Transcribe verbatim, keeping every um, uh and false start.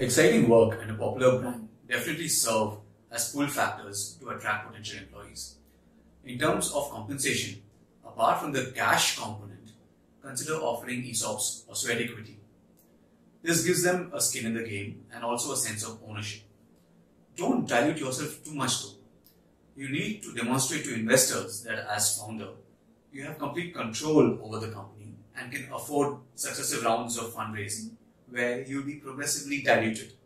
Exciting work and a popular brand definitely serve as pull factors to attract potential employees. In terms of compensation, apart from the cash component, consider offering E S O Ps or sweat equity. This gives them a skin in the game and also a sense of ownership. Don't dilute yourself too much though. You need to demonstrate to investors that as founder, you have complete control over the company and can afford successive rounds of fundraising where you'll be progressively diluted.